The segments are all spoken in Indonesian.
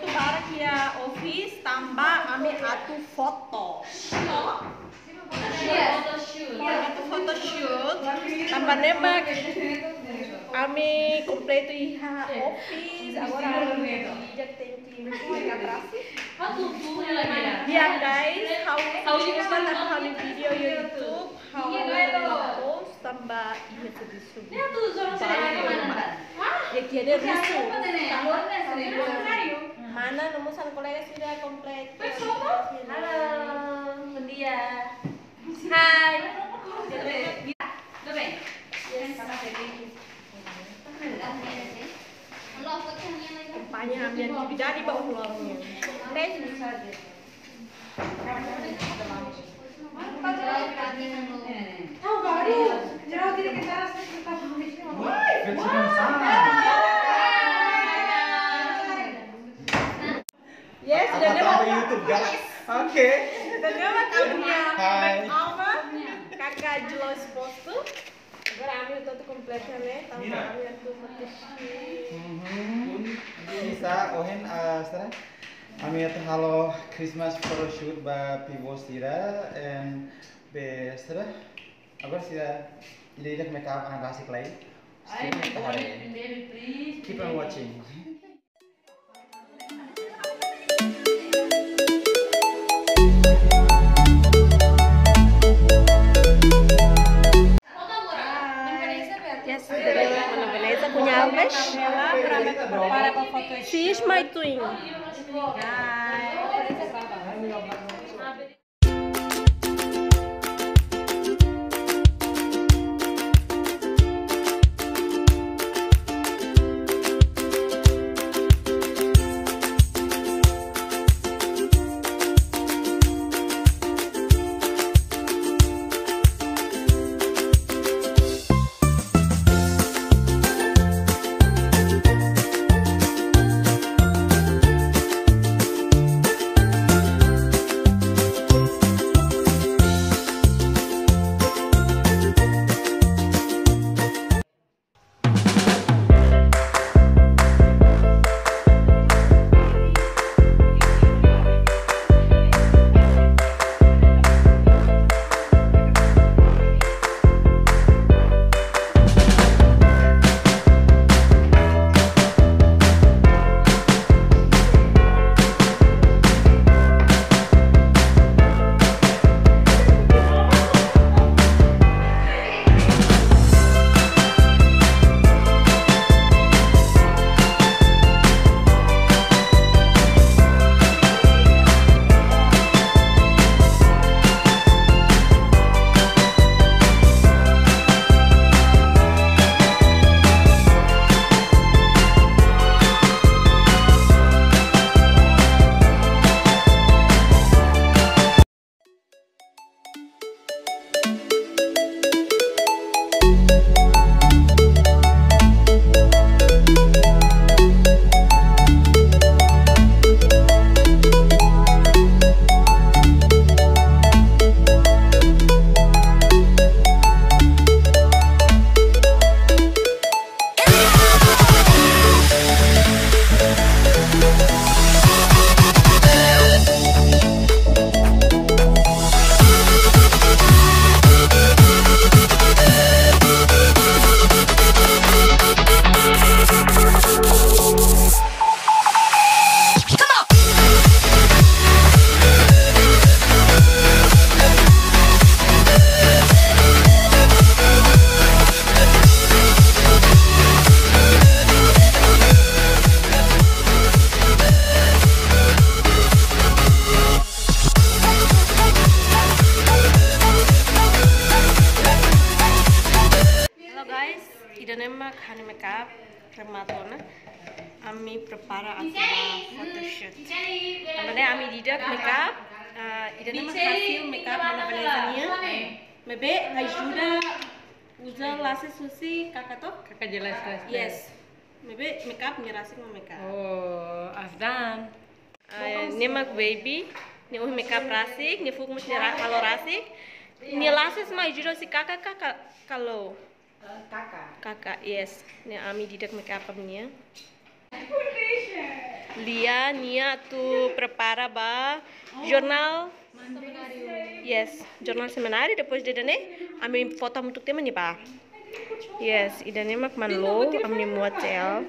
tu barak ya office tambah ami atu foto. Atu photoshoot tambah nembak. Ami completo iha office agora ami já tem que yeah guys, how video YouTube, how post tambah iha tuh ya tiada rusuh. Mana numusan kolega sudah komplit. Halo, buen día. Hai. Rupanya ambil tidak di bawah lorongnya. Tahu baru. Jauh tidak kita rasa kita yes, dan dia mau YouTube guys. Oke. Dan dia mau kamunya make over kakak jelas postu. Agora ami tuh kompletnya nih, tambah ami tuh Bisa ohen sekarang. Ami itu halo Christmas photoshoot ba PIVO sira and be sira. Agora sira ide make up ang kasih lain. Keep on watching. Yes, beleza punya alves. Fish my twin. hani makeup rematona ami prepara atau photoshoot. Tambahnya ami didak makeup, ida nama hasil makeup mana belezanya. Mebe ajuda usa lashes husi kakak toh? Kakak jelas. Yes. Mebe makeup nyerasik mau makeup. Oh, Afdan. Nemak baby, ni makeup rasik, ni fokus nyerah kalau rasik. Ni lashes mah ajuda si kakak kalau kakak yes, ni ami didak makeup amnya. Lia, Nia tu prepara ba jornal. Yes, jornal seminário. Depois de dane, ami foto untuk tema nih pa. Yes, idane mak manlo, ami muat cel.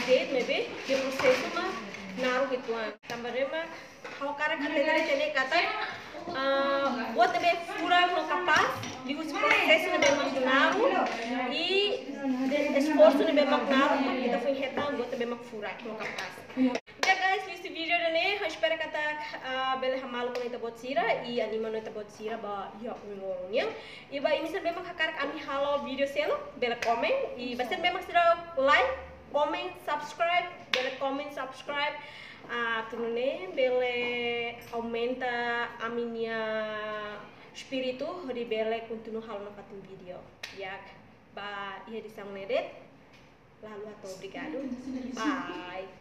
update maybe dia proseso mah naruh gituan. Tambahnya mah kalau karik hatene tene kata buat tebe fura no capaz di uso processo ne bem naruh e esforço ne bem naruh kita foi retan buat tebe mak fura no capaz. Ya guys, nesse vídeo dane, eu espero que bele hamalo ko ita bot sira e anima no ita bot sira ba ya ngorongnya. E ba ini bem mak karik ami halo video selo bele comment e ba bem mak sira like, comment, subscribe, bele comment, subscribe. Tunune bele aumenta a minha espírito de bele continuo halo nafatin video. Ya, ba ia disang nedet. Lalu atau obrigado. Bye.